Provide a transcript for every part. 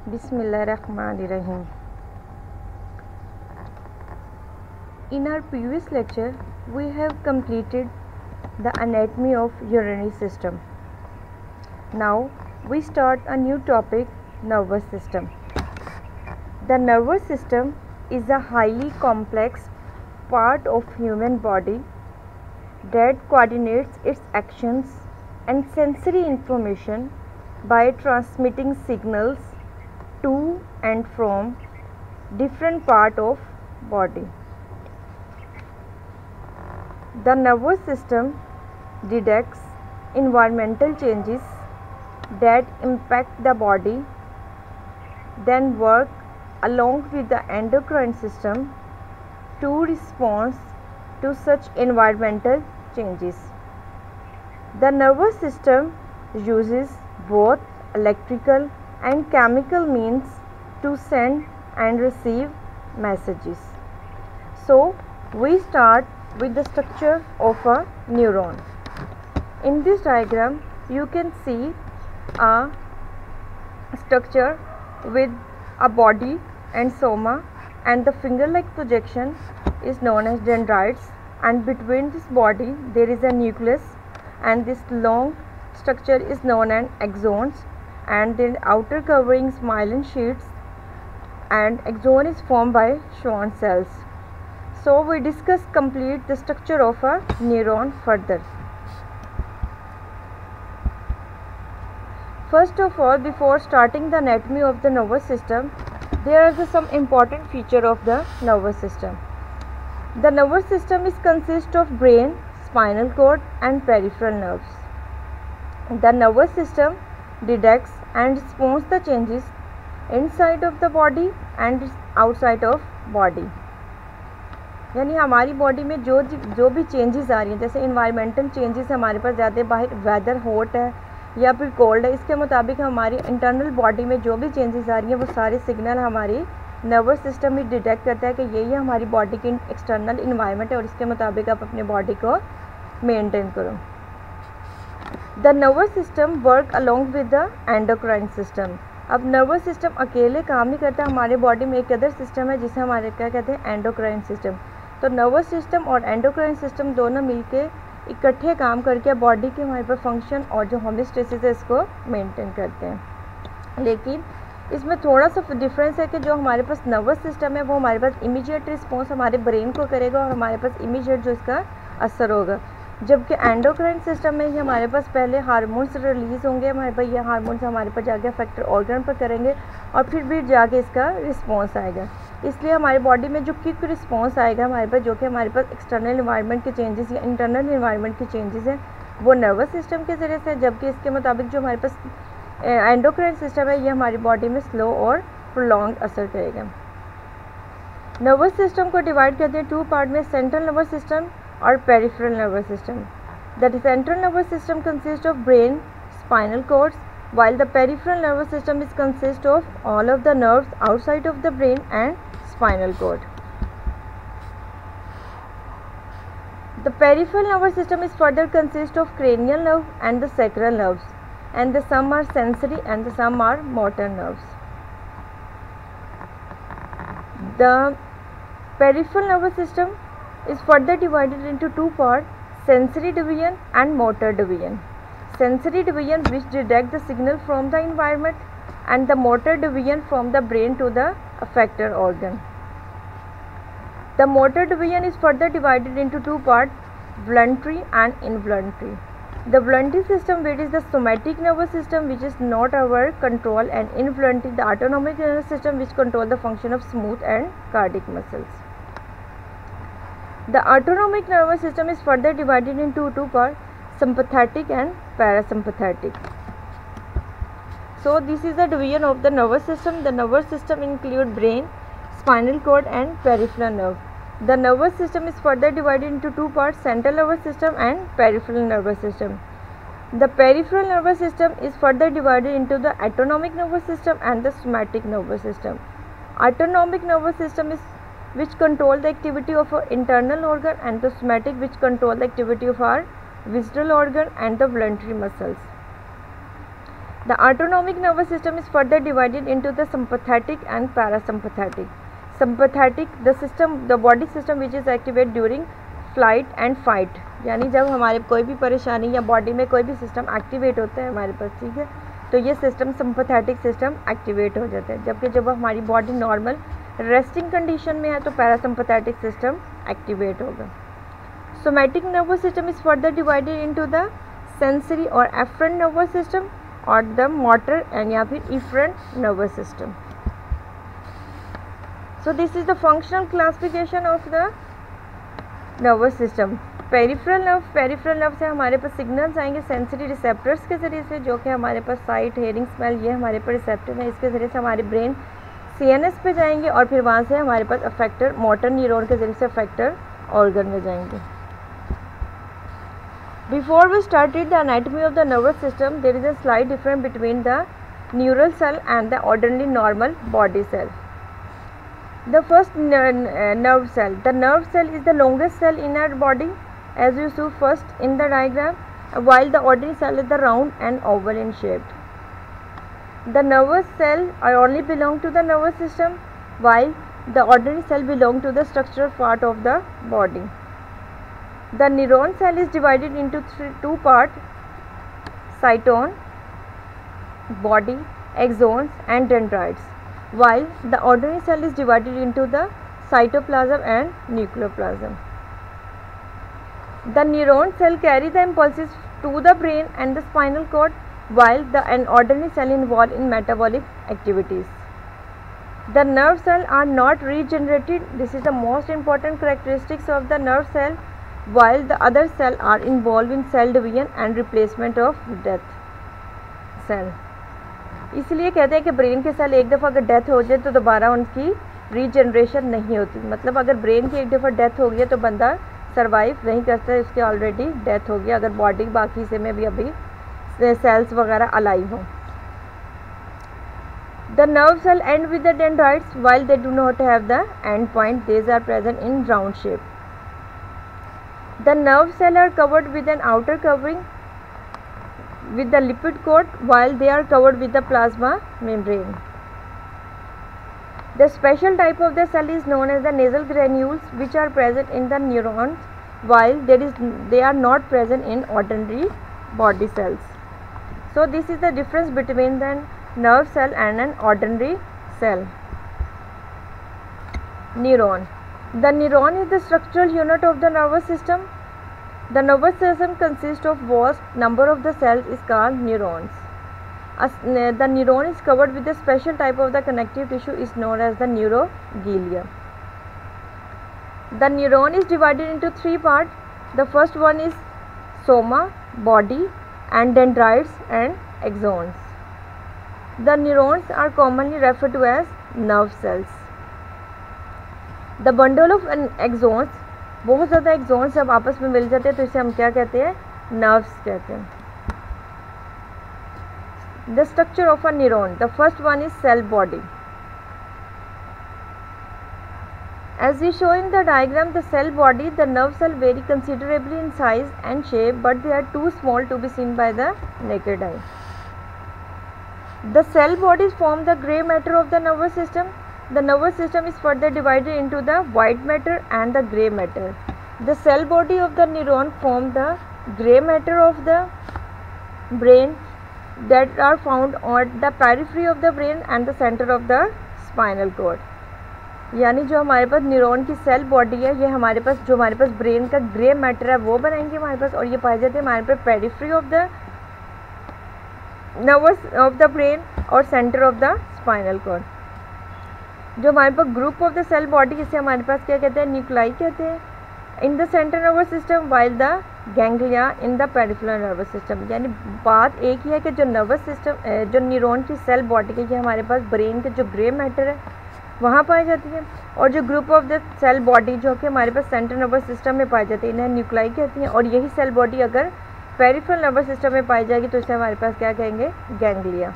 Bismillahirrahmanirrahim. In our previous lecture, we have completed the anatomy of urinary system. Now we start a new topic, nervous system. The nervous system is a highly complex part of human body that coordinates its actions and sensory information by transmitting signals to and from different part of body. The nervous system detects environmental changes that impact the body, then work along with the endocrine system to respond to such environmental changes. The nervous system uses both electrical and chemical means to send and receive messages. So, we start with the structure of a neuron. In this diagram, you can see a structure with a body and soma, and the finger-like projection is known as dendrites, and between this body there is a nucleus, and this long structure is known as axons, and then outer covering is myelin sheets, and axon is formed by Schwann cells. So we discuss complete the structure of a neuron further. First of all, before starting the anatomy of the nervous system, there are some important feature of the nervous system. The nervous system is consist of brain, spinal cord and peripheral nerves. The nervous system detects and responds the changes inside of the body and outside of body. यानी हमारी body में जो भी changes आ रही हैं, जैसे environmental changes हमारे पास ज़्यादा बाहर वेदर हॉट है या फिर कोल्ड है, इसके मुताबिक हमारी इंटरनल बॉडी में जो भी चेंजेस आ रही हैं वो सारे सिग्नल हमारी नर्वस सिस्टम ही डिटेक्ट करता है कि यही हमारी बॉडी की एक्सटर्नल इन्वायरमेंट है और इसके मुताबिक आप अपने बॉडी को मेंटेन करो. The nervous system work along with the endocrine system. अब नर्वस सिस्टम अकेले काम नहीं करता, हमारे बॉडी में एक अदर सिस्टम है जिसे हमारे क्या कहते हैं, एंडोक्राइन सिस्टम. तो नर्वस सिस्टम और एंडोक्राइन सिस्टम दोनों मिलके इकट्ठे काम करके बॉडी के हमारे पर फंक्शन और जो होमियोस्टेसिस है इसको मेंटेन करते हैं. लेकिन इसमें थोड़ा सा डिफरेंस है कि जो हमारे पास नर्वस सिस्टम है वो हमारे पास इमीडिएट रिस्पॉन्स हमारे ब्रेन को करेगा और हमारे पास इमीडिएट जो इसका असर होगा, जबकि एंडोक्राइन सिस्टम में ही हमारे पास पहले हार्मोन्स रिलीज़ होंगे, हमारे पास ये हार्मोन्स हमारे पास जाके अफेक्टेड ऑर्गन पर करेंगे और फिर भी जाके इसका रिस्पॉन्स आएगा. इसलिए हमारी बॉडी में जो क्विक रिस्पॉन्स आएगा हमारे पास, जो कि हमारे पास एक्सटर्नल इन्वायरमेंट के चेंजेस या इंटरनल इन्वायरमेंट के चेंजेस हैं, वो नर्वस सिस्टम के ज़रिए से, जबकि इसके मुताबिक जो हमारे पास एंडोक्राइन सिस्टम है ये हमारी बॉडी में स्लो और प्रोलॉन्ग असर करेगा. नर्वस सिस्टम को डिवाइड करते हैं टू पार्ट में, सेंट्रल नर्वस सिस्टम और peripheral nervous system. That central nervous system consist of brain, spinal cords, while the peripheral nervous system is consist of all of the nerves outside of the brain and spinal cord. The peripheral nervous system is further consist of cranial nerve and the sacral nerves, and the some are sensory and the some are motor nerves. The peripheral nervous system is further divided into two parts, sensory division and motor division. Sensory division which detect the signal from the environment, and the motor division from the brain to the affected organ. The motor division is further divided into two parts, voluntary and involuntary. The voluntary system, which is the somatic nervous system which is not our control, and involuntary the autonomic nervous system which control the function of smooth and cardiac muscles. The autonomic nervous system is further divided into two parts, sympathetic and parasympathetic. So this is the division of the nervous system. The nervous system include brain, spinal cord and peripheral nerve. The nervous system is further divided into two parts, central nervous system and peripheral nervous system. The peripheral nervous system is further divided into the autonomic nervous system and the somatic nervous system. Autonomic nervous system is which control the activity of our internal organ, and the somatic which control the activity of our visceral organ and the voluntary muscles. The autonomic nervous system is further divided into the sympathetic and parasympathetic. Sympathetic, the body system which is activated during flight and fight, यानी जब हमारे कोई भी परेशानी या body में कोई भी सिस्टम एक्टिवेट होता है हमारे पास, ठीक है, तो ये सिस्टम सिंपैथेटिक सिस्टम एक्टिवेट हो जाता है. जबकि जब हमारी बॉडी नॉर्मल रेस्टिंग कंडीशन में है तो पैरासिम्पैथेटिक सिस्टम एक्टिवेट होगा. Somatic nervous system is further divided into the sensory और एफरेंट नर्वस सिस्टम और द मोटर एंड या फिर efferent nervous system. So this is the functional classification of the nervous system. Peripheral nerve से हमारे पास signals आएंगे sensory receptors के ज़रिए से, जो कि हमारे पास साइट, हेयरिंग, स्मेल, ये हमारे पास रिसेप्टर हैं. इसके ज़रिए से हमारे ब्रेन सीएनएस पे जाएंगे और फिर वहाँ से हमारे पास अफेक्टर मोटर न्यूरॉन के ज़रिए से अफेक्टर ऑर्गन में जाएंगे. Before we started the anatomy of the nervous system, there is a slight difference between the neural cell and the ordinary normal body cell. The first nerve cell. The nerve cell is the longest cell in our body, as you saw first in the diagram, while the ordinary cell is the round and oval in shape. The nervous cell only belong to the nervous system, while the ordinary cell belong to the structural part of the body. The neuron cell is divided into two parts: cyton, body, axons and dendrites, while the ordinary cell is divided into the cytoplasm and nucleoplasm. The neuron cell carry the impulses to the brain and the spinal cord, while an ordinary cell involved in metabolic activities. The nerve cell are not regenerated. This is the most important characteristics of the nerve cell, while the other cell are involved in cell division and replacement of death cell. इसलिए कहते हैं कि brain के cell एक दफ़ा अगर death हो जाए तो दोबारा उनकी रीजनरेशन नहीं होती. मतलब अगर ब्रेन की एक दफ़ा डेथ हो गई तो बंदा सरवाइव नहीं करता, उसकी ऑलरेडी डेथ हो गई, अगर बॉडी बाकी से में भी अभी सेल्स वगैरह अलाइव हों. The nerve cell and with the dendrites, while they do not have the end point, these are present in round shape. The nerve cell are covered with an outer covering with the lipid coat, while they are covered with the plasma membrane. The special type of the cell is known as the nasal granules, which are present in the neurons, while they are not present in ordinary body cells. So this is the difference between the nerve cell and an ordinary cell. Neuron. The neuron is the structural unit of the nervous system. The nervous system consists of vast number of the cells is called neurons. The neuron is covered with a special type of the connective tissue is known as the neuroglia. The neuron is divided into three parts. The first one is soma, body, and dendrites and axons. The neurons are commonly referred to as nerve cells. The bundle of axons, बहुत ज़्यादा exons जब आपस में मिल जाते हैं तो इसे हम क्या कहते हैं, नर्व्स कहते हैं. The structure of a neuron. The first one is cell body. As you show in the diagram, the cell body, the nerve cell vary considerably in size and shape, but they are too small to be seen by the naked eye. The cell bodies form the grey matter of the nervous system. The nervous system is further divided into the white matter and the grey matter. The cell body of the neuron form the grey matter of the brain that are found on the periphery of the brain and the center of the spinal cord. यानी जो हमारे पास neuron की cell body है, ये हमारे पास जो हमारे पास ब्रेन का ग्रे मैटर है वो बनाएंगे हमारे पास, और ये पाए जाते हैं हमारे पास periphery of the nervous of the brain और centre of the spinal cord. जो हमारे पास group of the cell body, जिसे हमारे पास क्या कहते हैं, न्यूक्लाई कहते हैं, in the central nervous system, while the ganglia in the peripheral nervous system. यानी बात एक ही है कि जो नर्वस सिस्टम, जो न्यूरॉन की सेल बॉडी के, ये हमारे पास ब्रेन के जो ग्रे मैटर है वहाँ पाई जाती है, और जो group of the cell body जो कि हमारे पास सेंट्रल नर्वस सिस्टम में पाई जाती है, इन्हें न्यूक्लाई कहती हैं. और यही सेल बॉडी अगर पेरिफेरल नर्वस सिस्टम में पाई जाएगी तो इसे हमारे पास क्या कहेंगे, ganglia.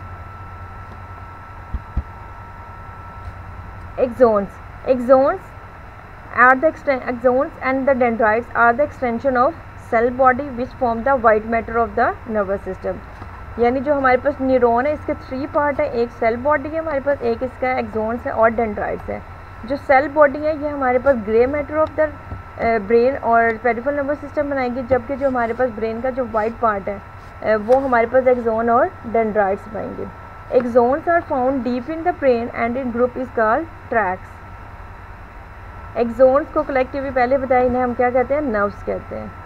Axons. Axons and the dendrites are the extension of cell body which form the white matter of the nervous system. यानी जो हमारे पास न्यूरॉन है इसके 3 पार्ट है, एक सेल बॉडी है हमारे पास, एक इसका एक्सोन्स है और डेंड्राइट्स है। जो सेल बॉडी है ये हमारे पास grey matter of the brain और पेरिफेरल नर्वस सिस्टम बनाएगी, जबकि जो हमारे पास ब्रेन का जो वाइट पार्ट है वो हमारे पास एक्सोन और डेंड्राइट्स बनाएंगे। Axons are found deep in the brain and in group is called tracts. Axons को कलेक्टिवली पहले बताया, इन्हें हम क्या कहते हैं, नर्व्स कहते हैं।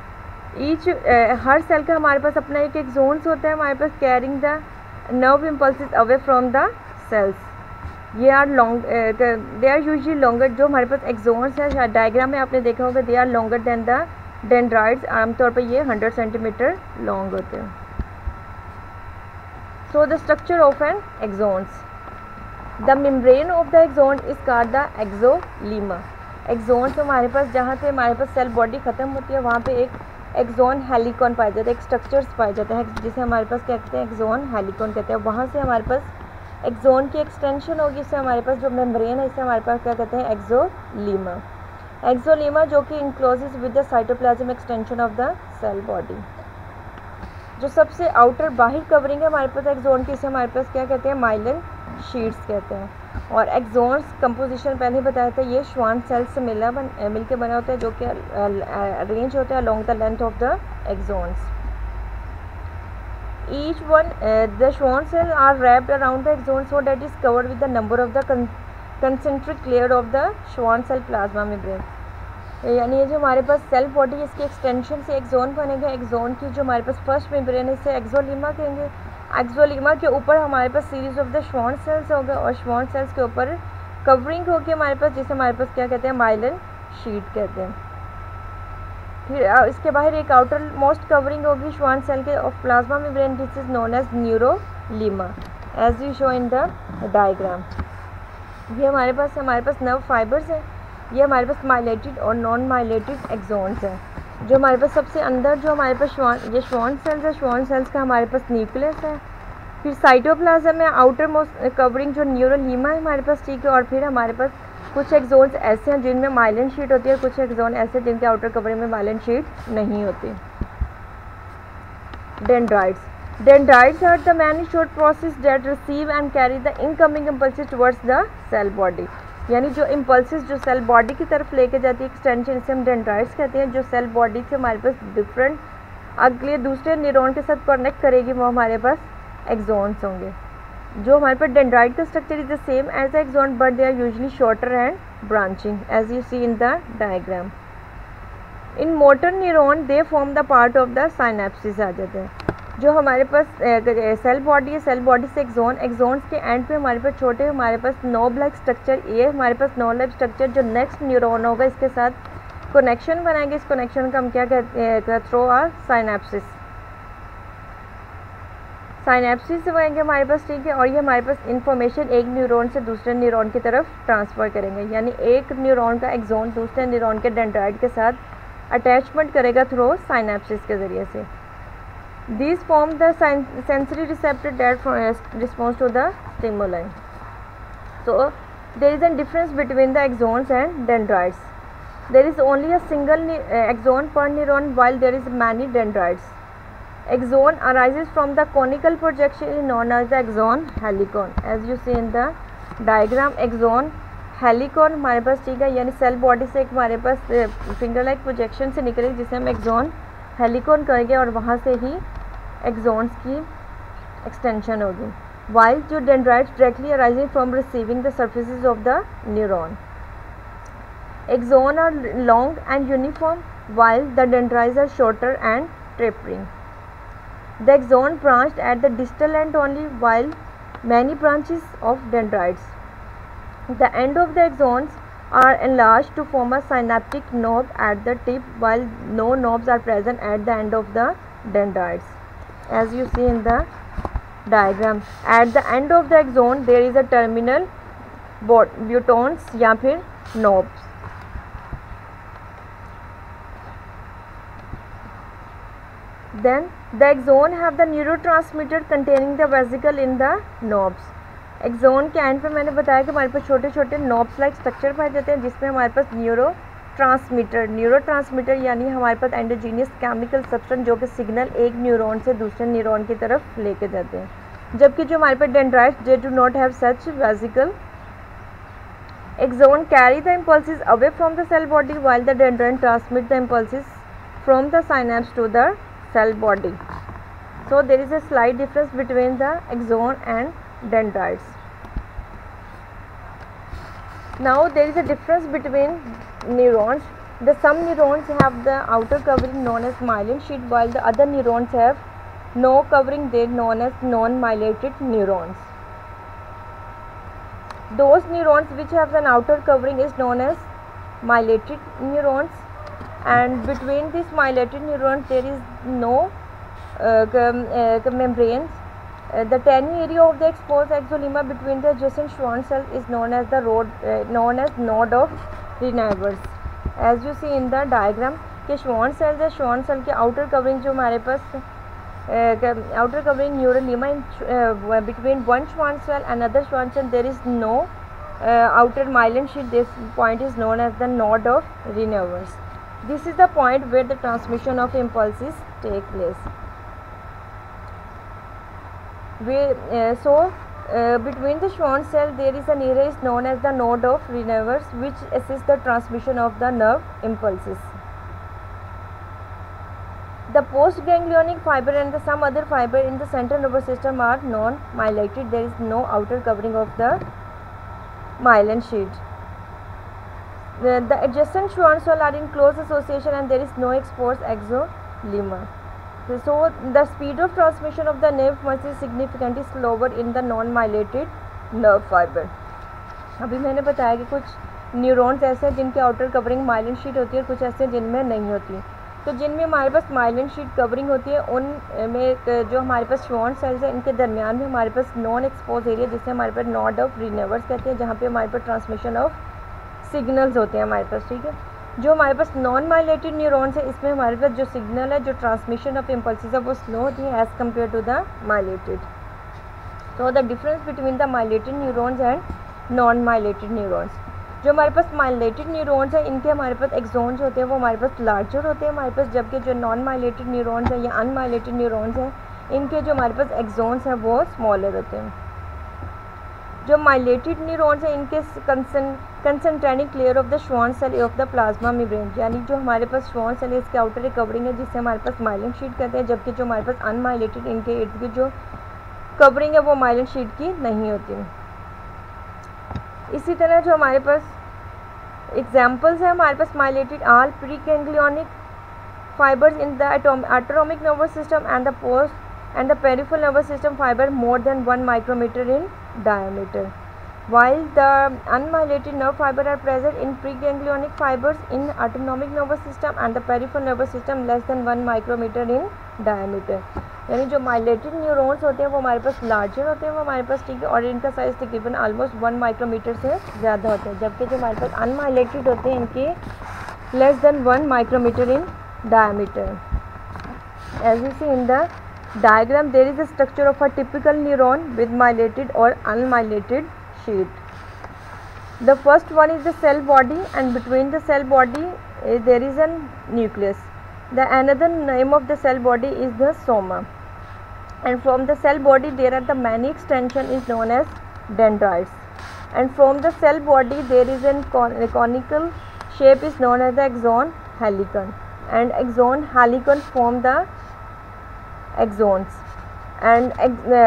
हर सेल का हमारे पास अपना एक एक्सोन्स होता है हमारे पास, carrying the nerve impulses away from the cells. ये are long, they are usually longer. जो हमारे पास एक्सोन्स है डायग्राम में आपने देखा होगा, they are longer than the dendrites. आमतौर पर ये 100 सेंटीमीटर लॉन्ग होते हैं। So the structure of an axons, the membrane of the axon is called the axolemma. Axon से हमारे पास जहाँ पे हमारे पास सेल बॉडी ख़त्म होती है वहाँ पे एक एक्सोन हेलिकॉन पाया जाता है, एक स्ट्रक्चर्स पाए जाते हैं जिसे हमारे पास क्या कहते हैं, एक्सोन हेलिकॉन कहते हैं। वहाँ से हमारे पास एक्सोन की एक्सटेंशन होगी, इससे हमारे पास जो मेम्ब्रेन है इससे हमारे पास क्या कहते हैं, एक्सोलीमा। एक्सोलीमा जो कि encloses with the cytoplasm extension of the cell body. जो सबसे आउटर बाहर कवरिंग है हमारे पास एक्सोन की, इसे हमारे पास क्या कहते हैं, माइलिन शीट्स कहते हैं। और एक्सोन्स कंपोजिशन पहले बताया था, ये श्वान सेल्स से मिलके बना होता है, जो कि अरेंज होता है along the length of the axons. Each one the Schwann cell are wrapped around the axon so that is covered with the number of the concentric layer of the Schwann cell plasma membrane. यानी ये जो हमारे पास cell body इसकी extension से axon बनेगा। Axon की जो हमारे पास फर्स्ट मेम्ब्रेन है इसे एक्सोलीमा कहेंगे। एक्सोलीमा के ऊपर हमारे पास series of the Schwann cells होगा और श्वान सेल्स के ऊपर कवरिंग होगी हमारे पास, जिसे हमारे पास क्या कहते हैं, माइलिन शीट कहते हैं। फिर इसके बाहर एक आउटर मोस्ट कवरिंग होगी श्वान सेल के of plasma membrane, this is known as neurolemma as you show in the diagram. ये हमारे पास नर्व फाइबर्स हैं। ये हमारे पास माइलेटेड और नॉन माइलेटेड एक्सोन्स हैं। जो हमारे पास सबसे अंदर जो हमारे पास श्वान सेल्स है, श्वान सेल्स का हमारे पास न्यूक्लियस है। फिर साइटोप्लाज्म में आउटर मोस्ट कवरिंग जो न्यूरोलीमा है हमारे पास, ठीक है। और फिर हमारे पास कुछ एक्सोन्स ऐसे हैं जिनमें माइलिन शीट होती है, कुछ एक्सोन ऐसे जिनके आउटर कवरिंग में माइलिन शीट नहीं होती। Dendrites are the many short process that receive and carry the incoming impulses towards the cell body. यानी जो इम्पल्सेस जो सेल बॉडी की तरफ लेके जाती है एक्सटेंशन, इसे हम डेंड्राइट्स कहते हैं। जो सेल बॉडी से हमारे पास डिफरेंट अगले दूसरे न्यूरॉन के साथ कनेक्ट करेगी वो हमारे पास एक्सोन्स होंगे। जो हमारे पास डेंड्राइट का structure is the same as the axon but they are usually shorter and branching as you see in the diagram. In motor neuron they form the part of the synapsis आ जाते हैं। जो हमारे पास cell body है, cell body से axons के end पे हमारे पास छोटे हमारे पास नोब लाइक स्ट्रक्चर, ये हमारे पास नोब लाइक स्ट्रक्चर जो नेक्स्ट न्यूरॉन होगा इसके साथ कनेक्शन बनाएंगे। इस कनेक्शन का हम क्या कहते हैं, थ्रू आर साइनेप्सिस। साइनेप्सिस से बनाएंगे हमारे पास, ठीक है। और ये हमारे पास इंफॉर्मेशन एक न्यूरॉन से दूसरे न्यूरॉन की तरफ ट्रांसफ़र करेंगे। यानी एक न्यूरॉन का एक्सोन दूसरे न्यूरॉन के डेंड्राइट के साथ अटैचमेंट करेगा थ्रू साइनेप्सिस के ज़रिए से। These form the sensory receptor that responds to the stimuli. So there is a difference between the axons and dendrites. There is only a single axon per neuron while there is many dendrites. Axon arises from the conical projection known as the axon helicon. As you see in the diagram, axon हेलिकॉन हमारे पास, ठीक है। यानी cell body से एक हमारे पास finger like projection से निकलेगी जिसे हम एक्सोन हेलिकॉन करेंगे और वहाँ से ही एक्सोन्स की एक्सटेंशन होगी। वाइल जो dendrites directly arising from receiving the surfaces of the neuron. Axon are long and uniform while the dendrites are shorter and tapering. The axon branched at the distal end only while many branches of dendrites. The end of the axons are enlarged to form a synaptic knob at the tip, while no knobs are present at the end of the dendrites. As you see in the diagram, at the end of the axon there is a terminal butons या फिर knobs. Then the axon have the neurotransmitter containing the vesicle in the knobs. Axon के end पे मैंने बताया कि हमारे पास छोटे छोटे नॉब्स लाइक स्ट्रक्चर पाए जाते हैं जिसमें हमारे पास न्यूरो ट्रांसमीटर, न्यूरो ट्रांसमीटर यानी हमारे पास एंडोजीनियस केमिकल सब्सटेंस जो कि सिग्नल एक न्यूरॉन से दूसरे न्यूरॉन की तरफ लेके जाते हैं, जबकि जो हमारे पास dendrites they do not have such vesicle. Axon carry the impulses away from the cell body while the dendron transmit the impulses from the synapse to the cell body. So there is a slight difference between the axon and dendrites. Now there is a difference between neurons. Some neurons have the outer covering known as myelin sheath, while the other neurons have no covering. They are known as non-myelinated neurons. Those neurons which have an outer covering is known as myelinated neurons, and between these myelinated neurons there is no membranes. The tiny area of the exposed axonema between the adjacent Schwann cells is known as the node of Reinevers. As you see in the diagram कि Schwann cells है, Schwann cell के outer covering जो हमारे पास outer covering neurolema between one Schwann cell and another Schwann cell there is no outer myelin sheath. This point is known as the node of Reinevers. This is the point where the transmission of impulses take place. Between the Schwann cell there is an area is known as the node of Reinevers, which assists the transmission of the nerve impulses. The postganglionic fiber and some other fiber in the central nervous system are non-myelinated. There is no outer covering of the myelin sheath. The adjacent Schwann cells are in close association and there is no exposed axonema. So the speed of transmission of the nerve impulse is significantly slower in the non-myelinated nerve fiber. अभी मैंने बताया कि कुछ neurons ऐसे हैं जिनके outer covering myelin sheath होती है, कुछ ऐसे हैं जिनमें नहीं होती. तो जिनमें हमारे पास माइलिन शीट कवरिंग होती है उनमें जो हमारे पास श्वॉन सेल्स हैं इनके दरमियान में हमारे पास नॉन एक्सपोज एरिया जिसे हमारे पास नोड ऑफ रीनेवर्स कहते हैं, जहाँ पे हमारे पास ट्रांसमिशन ऑफ सिग्नल्स होते हैं हमारे पास. ठीक है, जो हमारे पास नॉन माइलेटेड न्यूरॉन्स है इसमें हमारे पास जो सिग्नल है, जो ट्रांसमिशन ऑफ इम्पल्सेस है वो स्लो होती है as compared to the myelinated. So the difference between the myelinated neurons and non-myelinated neurons. जो हमारे पास myelinated neurons है इनके हमारे पास एक्सोन्स होते हैं वो हमारे पास लार्जर होते हैं हमारे पास, जबकि जो non-myelinated neurons है या unmyelinated neurons हैं इनके जो हमारे पास एक्सोन्स हैं वो स्मॉलर होते हैं. जो myelinated neurons है इनके concentric layer of the Schwann cell of the plasma membrane, यानी जो हमारे पास Schwann cell है इसके आउटर कवरिंग है जिससे हमारे पास myelin sheet कहते हैं, जबकि जो हमारे पास unmyelinated इनके इर्द गिर्द जो कवरिंग है वो माइलिन शीट की नहीं होती. इसी तरह जो हमारे पास एग्जांपल्स है हमारे पास myelinated all preganglionic fibres in the autonomic nervous system and the post and the peripheral nervous system fibre more than 1 micrometre in diameter, while the unmyelinated nerve fiber are present in preganglionic fibers in autonomic nervous system and the peripheral nervous system less than 1 micrometer in diameter. यानी जो माइलेटेड neurons होते हैं वो हमारे पास larger होते हैं वो हमारे पास, ठीक है, और इनका साइज तकरीबन ऑलमोस्ट 1 माइक्रोमीटर से ज़्यादा होता है, जबकि जो हमारे पास अनमाइलेटेड होते हैं इनके less than 1 micrometre in diameter. As you see in the diagram there is a structure of a typical neuron with myelinated or unmyelinated sheet. The first one is the cell body and between the cell body there is a nucleus. The another name of the cell body is the soma, and from the cell body there are the many extension is known as dendrites, and from the cell body there is a conical shape is known as the axon helicon, and axon helicon form the axons, and the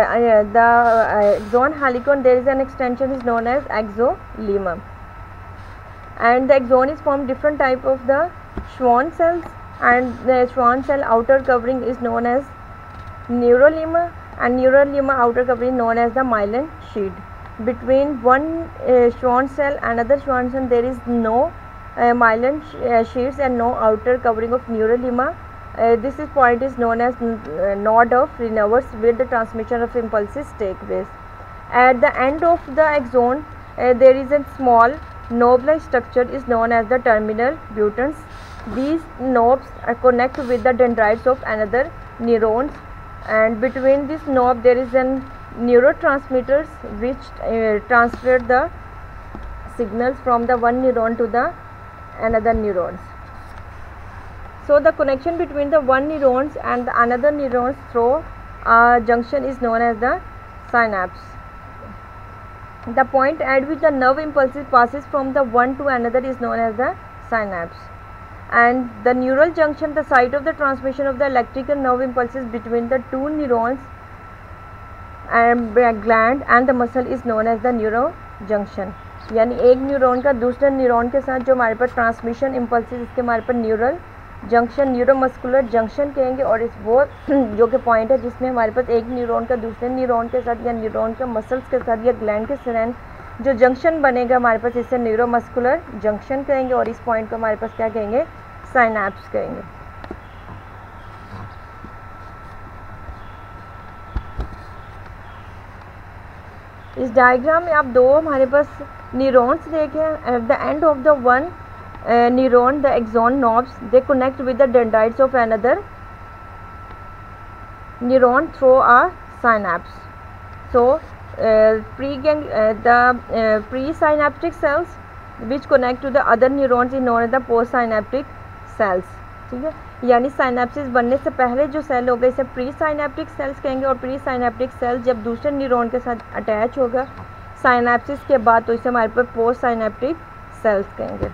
axon helicon there is an extension is known as axolemma, and the axon is formed different type of the Schwann cells, and the Schwann cell outer covering is known as neurolemma, and neurolemma outer covering known as the myelin sheath. Between one Schwann cell and another Schwann cell there is no myelin sheaths and no outer covering of neurolemma. This point is known as node of Reinevers, where the transmission of impulses take place. At the end of the axon there is a small knob-like structure is known as the terminal buttons. These knobs connect with the dendrites of another neurons, and between this knob there is a neurotransmitters which transfer the signals from the one neuron to the another neurons. So the connection between the one neurons and the another neurons through a junction is known as the synapse. The point at which the nerve impulses passes from the one to another is known as the synapse. And the neural junction, the site of the transmission of the electrical nerve impulses between the two neurons and gland and the muscle is known as the neurojunction. यानी एक neuron का दूसरे neuron के साथ जो हमारे पास transmission impulses, इसके हमारे पास न्यूरल जंक्शन, न्यूरोमस्कुलर जंक्शन कहेंगे. और इस वो जो कि पॉइंट है जिसमें हमारे पास एक न्यूरॉन का दूसरे न्यूरॉन के साथ या न्यूरॉन के मसल्स के साथ या ग्लैंड के साथ जो जंक्शन बनेगा हमारे पास, इसे न्यूरोमस्कुलर जंक्शन कहेंगे. और इस पॉइंट को हमारे पास क्या कहेंगे? साइनैप्स कहेंगे. इस डायग्राम में आप दो हमारे पास न्यूरॉन्स देखें. At the end of the one neuron, the axon knobs, they connect with the dendrites of another neuron through a synapse. So the presynaptic cells which connect to the other neurons is known as the postsynaptic cells. ठीक है, यानी synapsis बनने से पहले जो cell होगा इसे pre synaptic cells कहेंगे. और प्री साइनेप्टिक सेल जब दूसरे न्यूरॉन के साथ अटैच होगा साइनेप्सिस के बाद, तो इसे हमारे पास पोस्ट साइनेप्टिक सेल्स कहेंगे.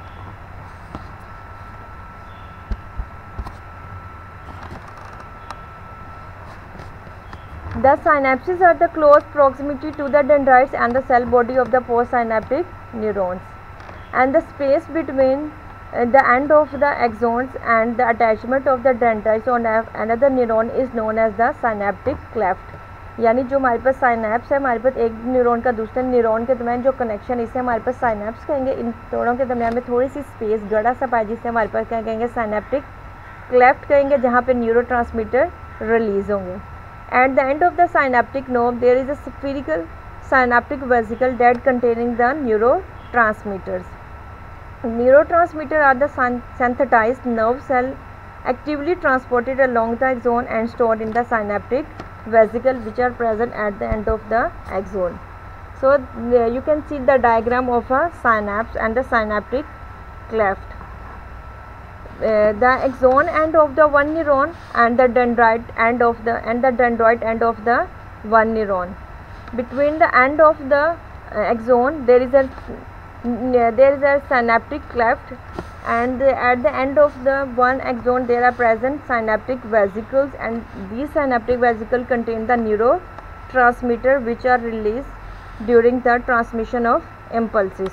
The synapses are the close proximity to the dendrites and the cell body of the postsynaptic neurons, and the space between the end of the axons and the attachment of the dendrites on another neuron is known as the synaptic cleft. यानी जो हमारे पास synapse है, हमारे पास एक neuron का दूसरे neuron के दरमियान जो कनेक्शन, इसे हमारे पास साइनैप्स कहेंगे. इन दोनों के दरमियान में थोड़ी सी स्पेस, गड़ा सा पाए, जिससे हमारे पास क्या कहेंगे? साइनेप्टिक क्लेफ्ट कहेंगे, जहाँ पे न्यूरोट्रांसमीटर रिलीज होंगे. At the end of the synaptic knob, there is a spherical synaptic vesicle that containing the neurotransmitters. Neurotransmitters are the synthesized nerve cell actively transported along the axon and stored in the synaptic vesicle, which are present at the end of the axon. So you can see the diagram of a synapse and the synaptic cleft. The axon end of the one neuron and the dendrite end of the one neuron. Between the end of the axon there is a synaptic cleft, and at the end of the one axon there are present synaptic vesicles, and these synaptic vesicles contain the neurotransmitter which are released during the transmission of impulses.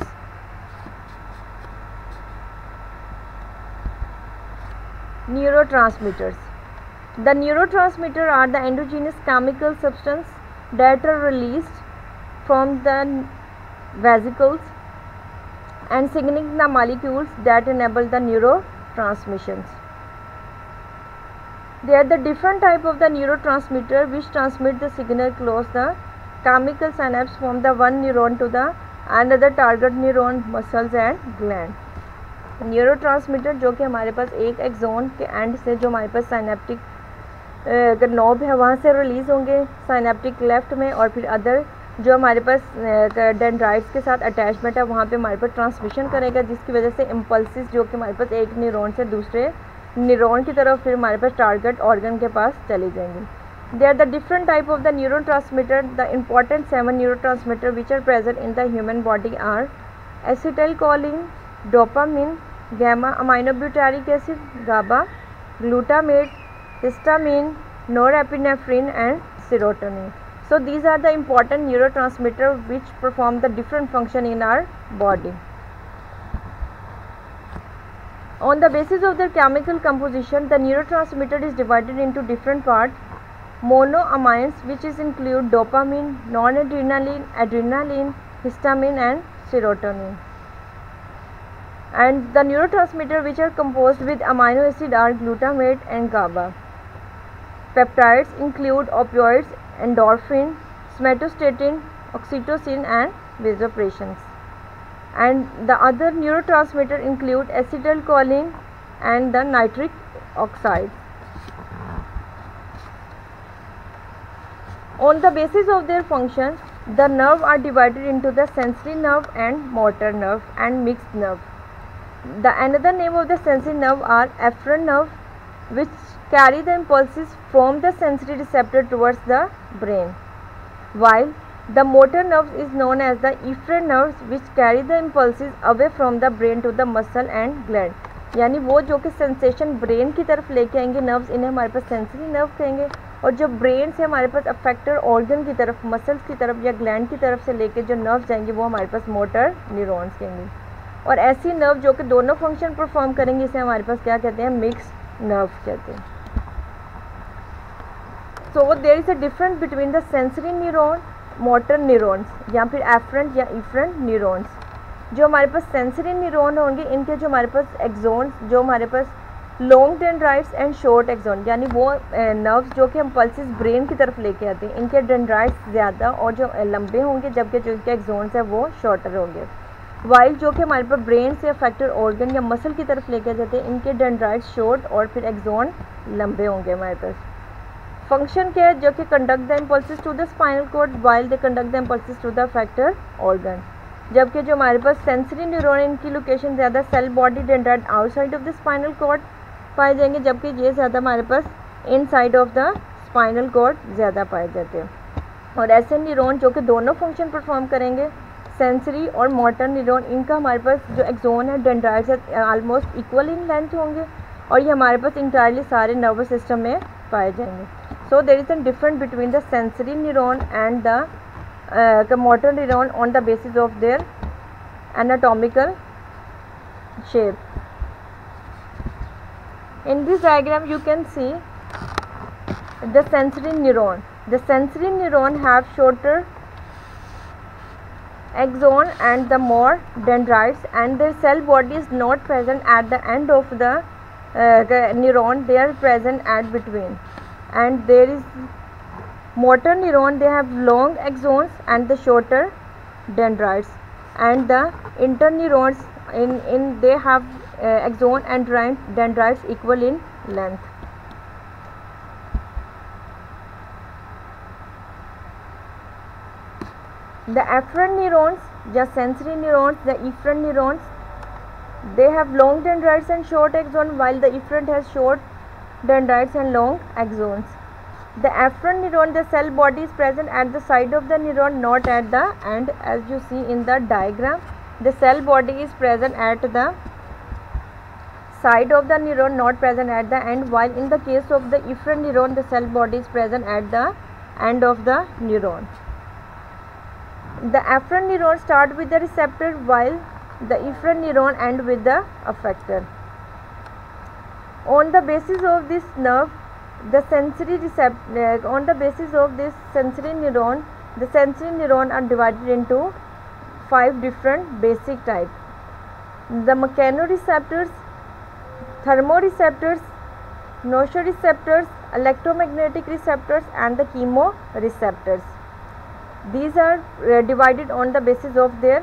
Neurotransmitters. The neurotransmitters are the endogenous chemical substances that are released from the vesicles and signaling the molecules that enable the neurotransmissions. They are the different type of the neurotransmitter which transmit the signal across the chemical synapse from the one neuron to the another target neuron, muscles and gland. Neurotransmitter जो कि हमारे पास एक axon के and से जो हमारे पास synaptic knob है वहाँ से रिलीज़ होंगे साइनेप्टिक लेफ्ट में, और फिर अदर जो हमारे पास डेंड्राइट्स के साथ अटैचमेंट है वहाँ पे हमारे पास ट्रांसमिशन करेगा, जिसकी वजह से इम्पल्सिस जो कि हमारे पास एक न्यूरॉन से दूसरे न्यूरॉन की तरफ फिर हमारे पास टारगेट ऑर्गन के पास चली जाएंगी. They are the different type of the neurotransmitter. The important 7 neurotransmitter which are present in the human body are acetylcholine, dopamine, gamma aminobutyric acid, GABA, glutamate, histamine, norepinephrine and serotonin. So these are the important neurotransmitters which perform the different function in our body. On the basis of their chemical composition, the neurotransmitter is divided into different parts. Monoamines, which is include dopamine, noradrenaline, adrenaline, histamine and serotonin. And the neurotransmitters which are composed with amino acid are glutamate and GABA. Peptides include opioids, endorphin, somatostatin, oxytocin and vasopressins. And the other neurotransmitters include acetylcholine and the nitric oxide. On the basis of their function, the nerves are divided into the sensory nerve and motor nerve and mixed nerve. The another name of the sensory nerve are afferent nerve, which carry the impulses from the sensory receptor towards the brain, while the motor nerves is known as the efferent nerves, which carry the impulses away from the brain to the muscle and gland. यानी वो जो कि sensation brain की तरफ लेके आएंगे nerves, इन्हें हमारे पास सेंसरी नर्व कहेंगे, और जो ब्रेन से हमारे पास अफेक्टेड ऑर्गन की तरफ, मसल्स की तरफ या ग्लैंड की तरफ से लेके जो नर्व्स जाएंगे वो हमारे पास मोटर न्यूरॉन्स कहेंगे। और ऐसी नर्व जो कि दोनों फंक्शन परफॉर्म करेंगे इसे हमारे पास क्या कहते हैं, मिक्स्ड नर्व कहते हैं। So there is a difference between the sensory neuron, motor neurons या फिर एफरेंट या इफरेंट न्यूरॉन्स। जो हमारे पास सेंसरी न्यूरॉन होंगे इनके जो हमारे पास एक्सोन्स, जो हमारे पास long dendrites and short axon, यानी वो नर्व्स जो कि हम पल्सेस ब्रेन की तरफ लेके आते हैं, इनके डेंड्राइट्स ज़्यादा और जो लंबे होंगे, जबकि जो इनके एक्सोन्स है वो शॉर्टर होंगे। वाइल जो कि हमारे पास ब्रेन से अफेक्टेड ऑर्गन या मसल की तरफ लेके जाते हैं, इनके डेंड्राइट्स शॉर्ट और फिर एक्सोन लंबे होंगे हमारे पास। फंक्शन क्या है, जो कि conduct the impulses to the spinal cord while they conduct the impulses to the affected organ. जबकि जो हमारे पास सेंसरी न्यूरॉन, इनकी लोकेशन ज़्यादा cell body dendrite outside of the spinal cord पाए जाएंगे, जबकि ये ज़्यादा हमारे पास inside of the spinal cord ज़्यादा पाए जाते हैं। और ऐसे न्यूरॉन जो कि दोनों फंक्शन परफॉर्म करेंगे, सेंसरी और मोटर न्यूरॉन, इनका हमारे पास जो एक्सोन है, डेंड्राइट्स है, ऑलमोस्ट इक्वल इन लेंथ होंगे और ये हमारे पास इंटायरली सारे नर्वस सिस्टम में पाए जाएंगे। So there is a difference between the sensory neuron and the motor neuron on the basis of their anatomical shape. In this diagram you can see the sensory neuron. The sensory neuron have shorter axon and the more dendrites, and their cell body is not present at the end of the neuron, they are present at between. And there is motor neuron, they have long axons and the shorter dendrites, and the interneurons in they have axon and dendrites equal in length. The afferent neurons, the sensory neurons, the efferent neurons, they have long dendrites and short axon, while the efferent has short dendrites and long axons. The afferent neuron, the cell body is present at the side of the neuron, not at the end. As you see in the diagram, the cell body is present at the side of the neuron, not present at the end, while in the case of the efferent neuron, the cell body is present at the end of the neuron. The afferent neuron start with the receptor, while the efferent neuron end with the effector. On the basis of this nerve, the sensory receptor, on the basis of this sensory neuron, the sensory neuron are divided into 5 different basic types. The mechanoreceptors, thermoreceptors, nociceptors, electromagnetic receptors, and the chemoreceptors. These are divided on the basis of their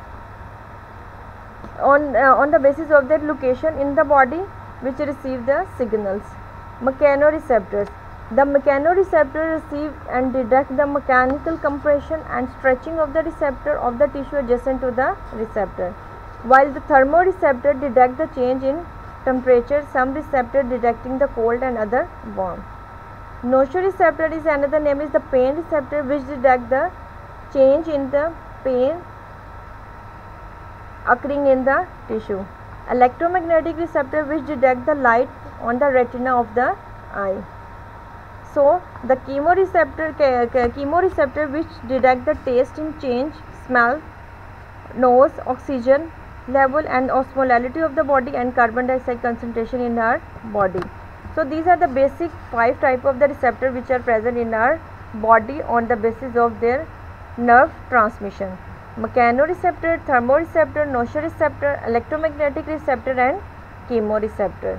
on the basis of their location in the body, which receive the signals. Mechanoreceptors. The mechanoreceptor receive and detect the mechanical compression and stretching of the receptor of the tissue adjacent to the receptor, while the thermoreceptor detect the change in temperature, some receptor detecting the cold and other warm. Nociceptor is another name is the pain receptor, which detect the change in the pain occurring in the tissue. Electromagnetic receptor, which detect the light on the retina of the eye. So the chemoreceptor which detect the taste in change, smell, nose, oxygen level and osmolality of the body and carbon dioxide concentration in our body. So these are the basic 5 type of the receptor which are present in our body on the basis of their nerve transmission. Mechanoreceptor, thermoreceptor, nociceptor, electromagnetic receptor and chemoreceptor.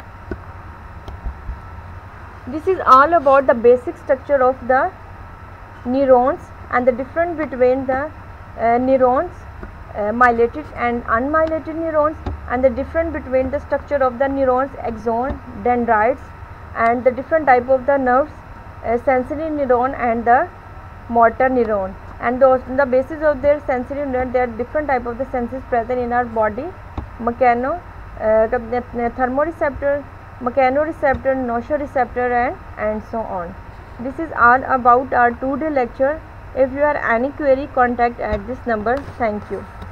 This is all about the basic structure of the neurons and the difference between the neurons, myelinated and unmyelinated neurons, and the difference between the structure of the neurons, axon, dendrites, and the different type of the nerves, sensory neuron and the motor neuron. And on the basis of their sensory neuron, there are different type of the senses present in our body, thermoreceptor, mechanoreceptor, nosoreceptor, and so on. This is all about our 2-day lecture. If you have any query, contact at this number. Thank you.